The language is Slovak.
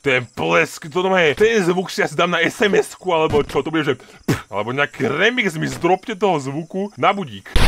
ten plesk, ten zvuk si asi dám na SMS-ku, alebo čo, to bude, že alebo nejaký remix mi zdropte toho zvuku na budík.